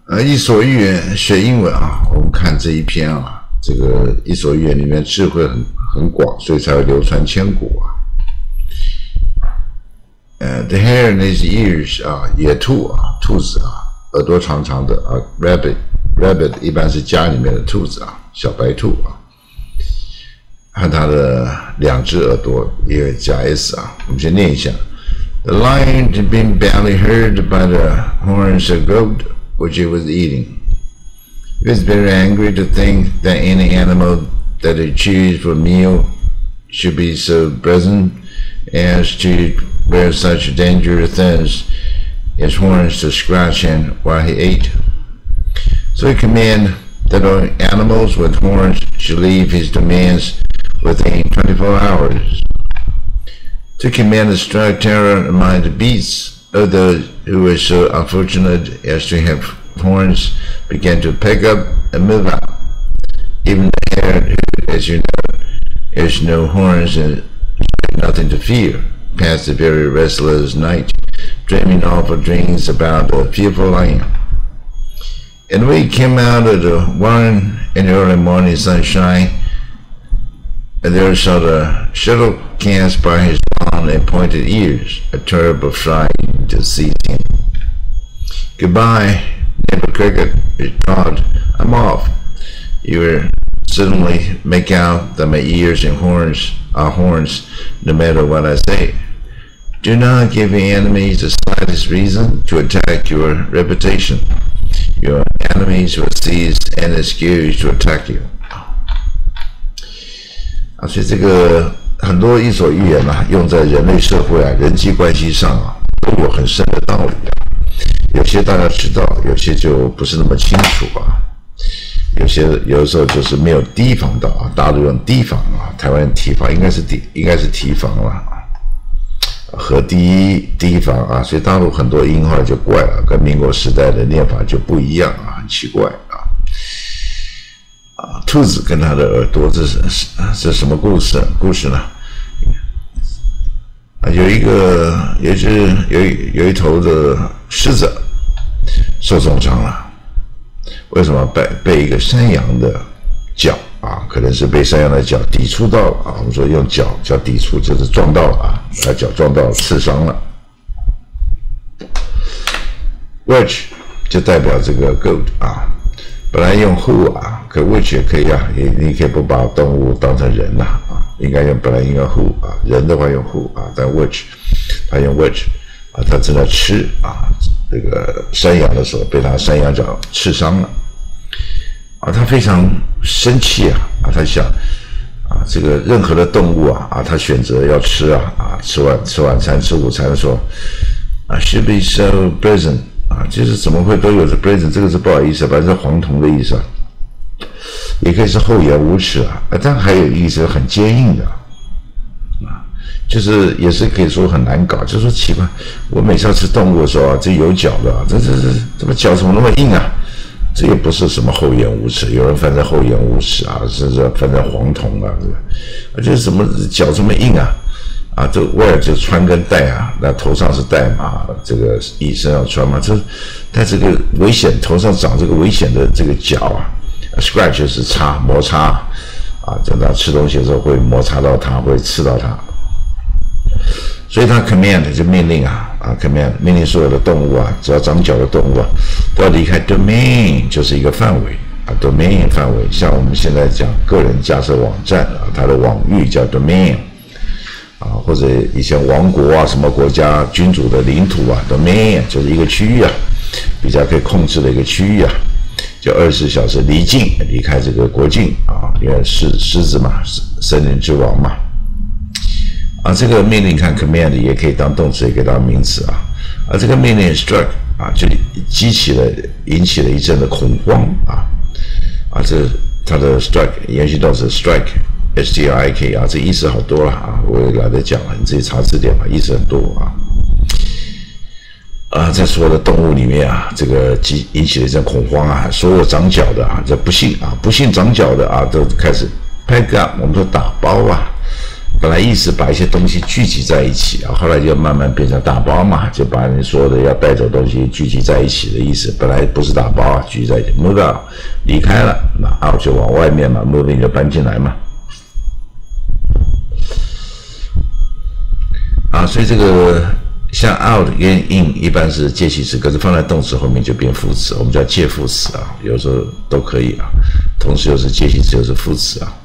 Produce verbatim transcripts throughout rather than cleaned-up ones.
呃，伊索寓言学英文啊，我们看这一篇啊，这个伊索寓言里面智慧很很广，所以才会流传千古啊。呃 ，the hair in his ears 啊，野兔啊，兔子啊，耳朵长长的啊 ，rabbit rabbit 一般是家里面的兔子啊，小白兔啊，和它的两只耳朵也加 s 啊，我们先念一下 ：The lion had been badly hurt by the horns of goat which it was eating. It was very angry to think that any animal that it chose for a meal should be so present as to bear such dangerous things as horns to scratch him while he ate. So he commanded that all animals with horns should leave his domains within twenty-four hours. To command the strike terror among the beasts, of those who were so unfortunate as to have horns began to pick up and move out. Even the hare, who, as you know, has no horns and nothing to fear, passed a very restless night, dreaming awful dreams about a fearful lion. And when he came out of the warren in the early morning sunshine, there saw the shuttle cast by his long and pointed ears, a terrible fright to seize him. Goodbye, neighbor cricket, he called. I'm off. You will suddenly make out that my ears and horns are horns, no matter what I say. Do not give your enemies the slightest reason to attack your reputation. Your enemies will seize any excuse to attack you. 啊，所以这个很多伊索寓言啊，用在人类社会啊、人际关系上啊，都有很深的道理啊。有些大家知道，有些就不是那么清楚啊。有些有的时候就是没有提防到啊，大陆用提防啊，台湾提防应该是提应该是提防了啊，和第一提防啊，所以大陆很多音后来就怪了，跟民国时代的念法就不一样啊，很奇怪啊。啊，兔子跟它的耳朵，这是这是什么故事？故事呢？啊，有一个有一只有一有一头的狮子受重伤了，为什么被被一个山羊的脚啊？可能是被山羊的脚抵触到了啊。我们说用脚脚抵触，就是撞到了啊，把脚撞到了，刺伤了。Which 就代表这个 goat 啊。本来用 who 啊，可 which 也可以啊，你你可以不把动物当成人呐 啊, 啊，应该用本来应该 who 啊，人的话用 who 啊，但 which 他用 which 啊，他正在吃啊这个山羊的时候被他山羊角刺伤了啊，他非常生气啊啊，他想啊这个任何的动物啊啊，他选择要吃啊啊，吃晚吃晚餐吃午餐的时候啊 ，should be so present。啊，就是怎么会都有这 present， 这个是不好意思，反正是黄铜的意思啊，也可以是厚颜无耻啊，但还有意思很坚硬的啊，就是也是可以说很难搞，就说奇怪，我每次要吃动物的时候啊，这有脚的、啊，这这这怎么脚怎么那么硬啊？这也不是什么厚颜无耻，有人翻成厚颜无耻啊，甚至翻成黄铜啊，这就是怎么脚这么硬啊？啊，这威尔就穿根带啊，那头上是带嘛，这个衣身上穿嘛，这带这个危险，头上长这个危险的这个角啊 ，scratch 就是擦摩擦啊，等到吃东西的时候会摩擦到它，会刺到它，所以他 command 就命令啊啊 command 命令所有的动物啊，只要长脚的动物啊，都要离开 domain， 就是一个范围啊 ，domain 范围，像我们现在讲个人架设网站啊，它的网域叫 domain。啊，或者以前王国啊，什么国家君主的领土啊 ，domain 就是一个区域啊，比较可以控制的一个区域啊，就二十四小时离境，离开这个国境啊，因为狮狮子嘛，森林之王嘛，啊，这个命令看 command 也可以当动词，也可以当名词啊，啊，这个命令 struck 啊，就激起了引起了一阵的恐慌啊，啊，这它的 struck 延续动词 strike。S T R I K 啊，这意思好多了啊，我也懒得讲了，你自己查字典吧，意思很多啊。啊，在所有的动物里面啊，这个引起了一阵恐慌啊，所有长脚的啊，这不幸啊，不幸长脚的啊，都开始 pack up， 我们说打包啊， 本来意思把一些东西聚集在一起啊，后来就慢慢变成打包嘛，就把你所有的要带走东西聚集在一起的意思。本来不是打包啊，聚集在一起 ，move out 离开了，那 out 就往外面嘛 ，move in 就搬进来嘛。啊，所以这个像 out 跟 in 一般是介系词，可是放在动词后面就变副词，我们叫介副词啊，有时候都可以啊，同时又是介系词又是副词啊。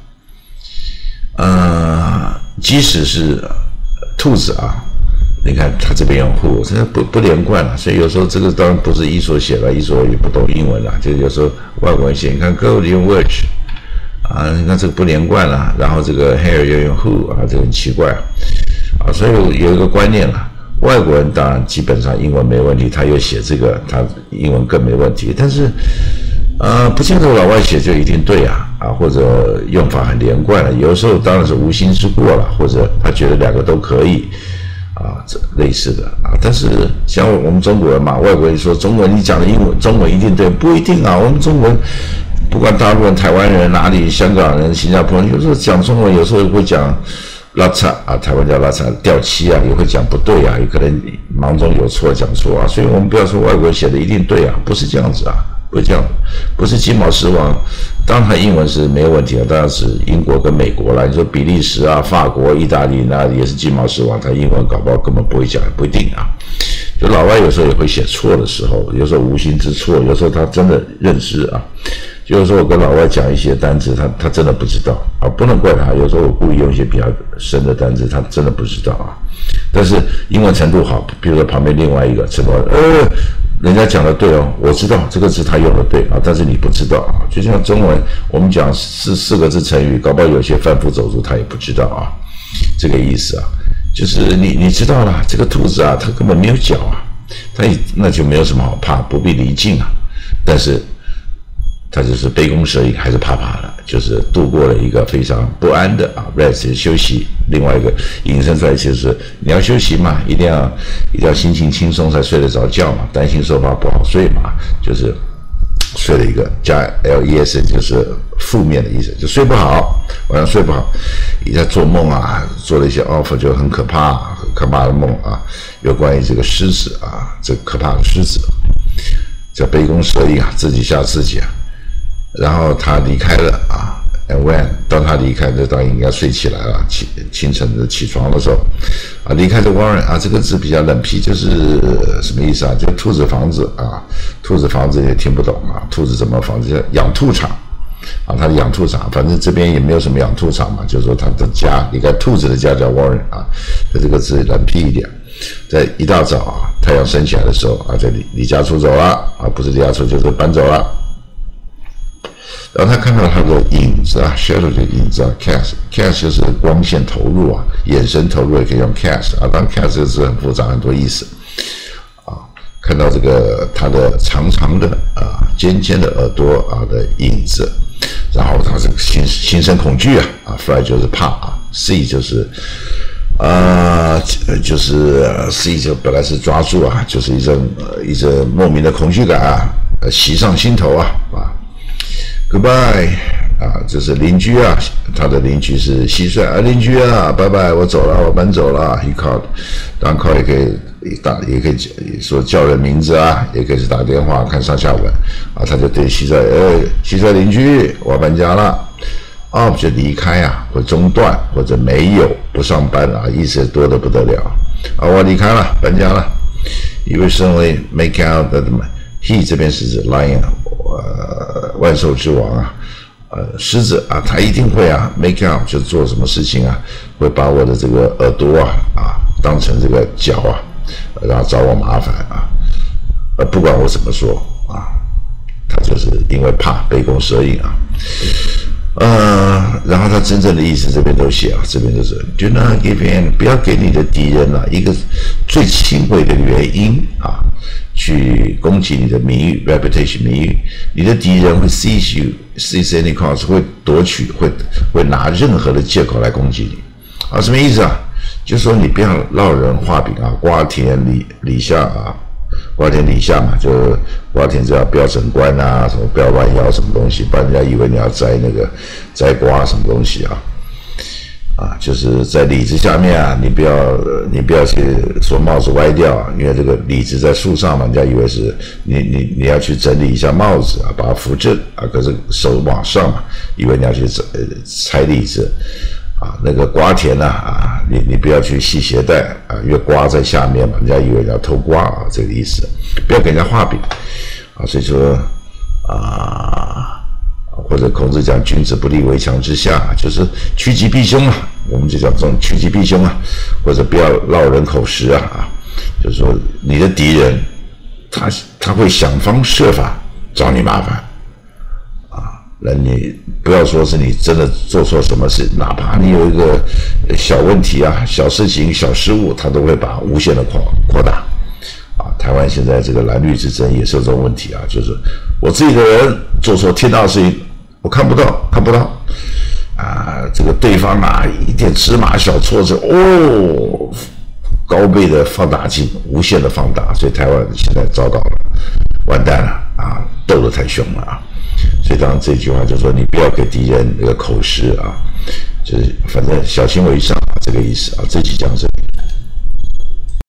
呃，即使是兔子啊，你看他这边用 who， 这不不连贯了，所以有时候这个当然不是一所写了，一所也不懂英文了，就有时候外国人写，你看 gold 用 which 啊，你看这个不连贯了，然后这个 hair 又用 who 啊，这个很奇怪啊，啊，所以有一个观念了，外国人当然基本上英文没问题，他又写这个，他英文更没问题，但是。呃，不见得老外写就一定对啊，啊，或者用法很连贯了，有时候当然是无心之过了，或者他觉得两个都可以，啊，这类似的啊。但是像我们中国人嘛，外国人说中文你讲的英文中文一定对，不一定啊。我们中文不管大陆人、台湾人哪里、香港人、新加坡人，有时候讲中文有时候会讲拉差啊，台湾叫拉差掉漆啊，也会讲不对啊，有可能忙中有错讲错啊。所以我们不要说外国人写的一定对啊，不是这样子啊。不这样，不是金毛狮王，当然他英文是没有问题的，当然是英国跟美国啦。你说比利时啊、法国、意大利，那也是金毛狮王，他英文搞不好根本不会讲，不一定啊。就老外有时候也会写错的时候，有时候无心之错，有时候他真的认识啊。就是说我跟老外讲一些单词，他他真的不知道啊，不能怪他。有时候我故意用一些比较深的单词，他真的不知道啊。但是英文程度好，比如说旁边另外一个什么呃。人家讲的对哦，我知道这个字他用的对啊，但是你不知道啊。就像中文，我们讲四四个字成语，搞不好有些贩夫走卒他也不知道啊，这个意思啊，就是你你知道了，这个兔子啊，它根本没有脚啊，它那就没有什么好怕，不必离境啊。但是它就是杯弓蛇影，还是怕怕的，就是度过了一个非常不安的啊 ，rest 休息。另外一个引申出来就是你要休息嘛，一定要一定要心情轻松才睡得着觉嘛，担心受怕不好睡嘛，就是睡了一个加 les 就是负面的意思，就睡不好，晚上睡不好，一在做梦啊，做了一些 offer 就很可怕，很可怕的梦啊，有关于这个狮子啊，这个可怕的狮子，叫杯弓蛇影啊，自己吓自己啊。然后他离开了啊 ，and when 当他离开，就当然应该睡起来了，清清晨的起床的时候，啊，离开的 Warren 啊，这个字比较冷僻，就是什么意思啊？就兔子房子啊，兔子房子也听不懂啊，兔子怎么房子叫养兔场啊？他的养兔场，反正这边也没有什么养兔场嘛，就是说他的家，离开兔子的家叫 Warren 啊，这这个字冷僻一点。在一大早啊，太阳升起来的时候啊，就离离家出走了啊，不是离家出就是搬走了。然后他看到他的影子啊 ，shadow 的影子啊 ，cast，cast 就是光线投入啊，眼神投入也可以用 cast 啊。当然 cast 这个字很复杂，很多意思啊。看到这个他的长长的啊、尖尖的耳朵啊的影子，然后他这个心心生恐惧啊啊 ，fly 就是怕啊 ，see 就是啊、呃，就是 see 就本来是抓住啊，就是一阵一阵莫名的恐惧感啊，呃，袭上心头啊啊。Goodbye 啊，这是邻居啊，他的邻居是蟋蟀啊，邻居啊，拜拜，我走了，我搬走了。He called， 当然 call 也可以打，也可以说叫人名字啊，也可以是打电话看上下文啊。他就对蟋蟀，呃，蟋蟀邻居，我搬家了。off 就离开啊，或中断，或者没有不上班啊，意思多得不得了啊，我离开了，搬家了。You will certainly make out that he 这边是指 lion， 呃，万兽之王啊，呃，狮子啊，他一定会啊 make out 就做什么事情啊，会把我的这个耳朵啊啊当成这个脚啊，然后找我麻烦啊，呃，不管我怎么说啊，他就是因为怕杯弓蛇影啊。呃，然后他真正的意思这边都写啊，这边就是 do not give in， 不要给你的敌人啊一个最轻微的原因啊，去攻击你的名誉 reputation 名誉，你的敌人会 seize you seize any cause， 会夺取，会会拿任何的借口来攻击你啊，什么意思啊？就说你不要落人话柄啊，瓜田李李下啊。瓜田李下嘛，就瓜田就要不要整冠啊，什么不要弯腰什么东西，不然人家以为你要摘那个摘瓜什么东西啊。 啊，就是在李子下面啊，你不要你不要去说帽子歪掉，因为这个李子在树上嘛，人家以为是你你你要去整理一下帽子啊，把它扶正啊，可是手往上嘛，以为你要去采李子啊，那个瓜田呢 啊, 啊，你你不要去系鞋带啊，因为瓜在下面嘛，人家以为你要偷瓜啊，这个意思，不要给人家画饼啊，所以说啊。或者孔子讲君子不立围墙之下，就是趋吉避凶啊，我们就讲这种趋吉避凶啊，或者不要落人口实啊啊，就是说你的敌人他他会想方设法找你麻烦啊，那你不要说是你真的做错什么事，哪怕你有一个小问题啊、小事情、小失误，他都会把无限的扩扩大。啊，台湾现在这个蓝绿之争也是有这种问题啊，就是我自己的人做错天大的事情，我看不到，看不到啊，这个对方啊一点芝麻小挫折，哦，高倍的放大镜，无限的放大，所以台湾现在糟糕了，完蛋了啊，斗得太凶了啊，所以当然这句话就说你不要给敌人那个口实啊，就是反正小心为上，这个意思啊，这期讲这里。